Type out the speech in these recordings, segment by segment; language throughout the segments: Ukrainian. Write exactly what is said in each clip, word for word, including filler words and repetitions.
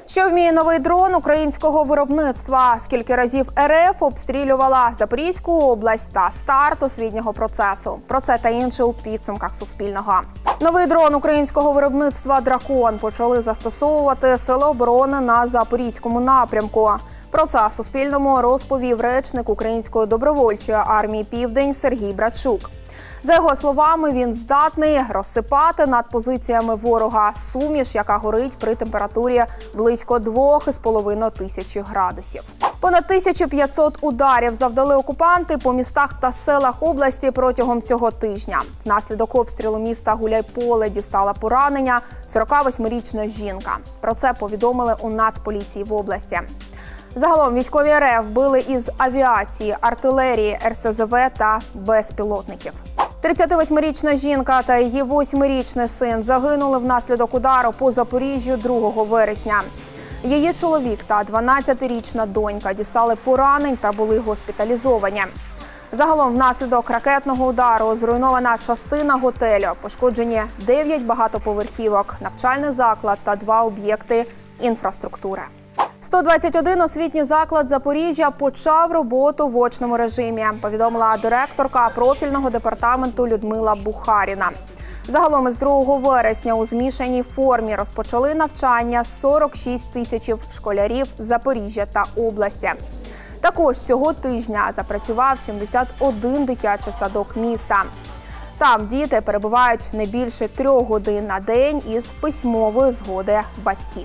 Що вміє новий дрон українського виробництва? Скільки разів РФ обстрілювала Запорізьку область та старт освітнього процесу? Про це та інше у підсумках Суспільного. Новий дрон українського виробництва «Дракон» почали застосовувати Сили оборони на Запорізькому напрямку. Про це Суспільному розповів речник Української добровольчої армії «Південь» Сергій Братчук. За його словами, він здатний розсипати над позиціями ворога суміш, яка горить при температурі близько двох із половиною тисячі градусів. Понад тисячу п'ятсот ударів завдали окупанти по містах та селах області протягом цього тижня. Внаслідок обстрілу міста Гуляйполе дістала поранення сорокавосьмирічна жінка. Про це повідомили у Нацполіції в області. Загалом військові РФ били із авіації, артилерії, ер ес зе ве та безпілотників. тридцятивосьмирічна жінка та її восьмирічний син загинули внаслідок удару по Запоріжжю другого вересня. Її чоловік та дванадцятирічна донька дістали поранень та були госпіталізовані. Загалом внаслідок ракетного удару зруйнована частина готелю, пошкоджені дев'ять багатоповерхівок, навчальний заклад та два об'єкти інфраструктури. сто двадцять один освітній заклад Запоріжжя почав роботу в очному режимі, повідомила директорка профільного департаменту Людмила Бухаріна. Загалом із другого вересня у змішаній формі розпочали навчання сорок шість тисяч школярів Запоріжжя та області. Також цього тижня запрацював сімдесят один дитячий садок міста. Там діти перебувають не більше трьох годин на день із письмової згоди батьків.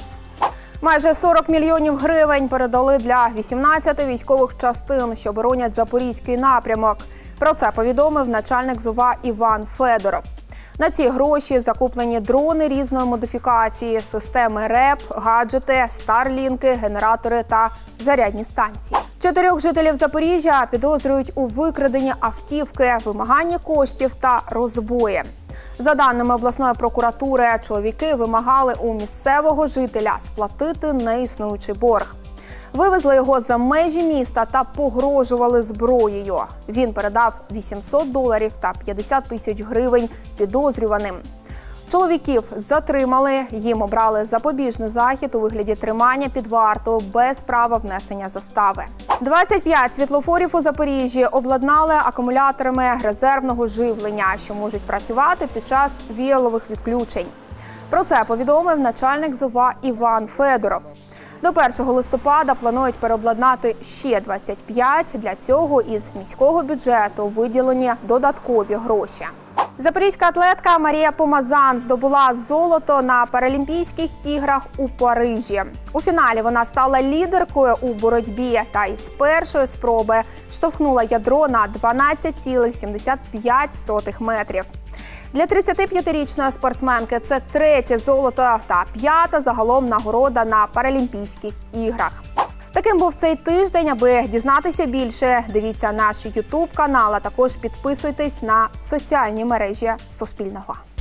Майже сорок мільйонів гривень передали для вісімнадцяти військових частин, що боронять Запорізький напрямок. Про це повідомив начальник ЗОВА Іван Федоров. На ці гроші закуплені дрони різної модифікації, системи РЕП, гаджети, старлінки, генератори та зарядні станції. Чотирьох жителів Запоріжжя підозрюють у викраденні автівки, вимаганні коштів та розбої. За даними обласної прокуратури, чоловіки вимагали у місцевого жителя сплатити неіснуючий борг. Вивезли його за межі міста та погрожували зброєю. Він передав вісімсот доларів та п'ятдесят тисяч гривень підозрюваним. Чоловіків затримали, їм обрали запобіжний захід у вигляді тримання під вартою без права внесення застави. двадцять п'ять світлофорів у Запоріжжі обладнали акумуляторами резервного живлення, що можуть працювати під час віялових відключень. Про це повідомив начальник ЗОВА Іван Федоров. До першого листопада планують переобладнати ще двадцять п'ять. Для цього із міського бюджету виділені додаткові гроші. Запорізька атлетка Марія Помазан здобула золото на Паралімпійських іграх у Парижі. У фіналі вона стала лідеркою у боротьбі та із першої спроби штовхнула ядро на дванадцять цілих сімдесят п'ять сотих метрів. Для тридцятип'ятирічної спортсменки це третє золото та п'ята загалом нагорода на Паралімпійських іграх. Таким був цей тиждень. Аби дізнатися більше, дивіться наш ютуб канал, а також підписуйтесь на соціальні мережі Суспільного.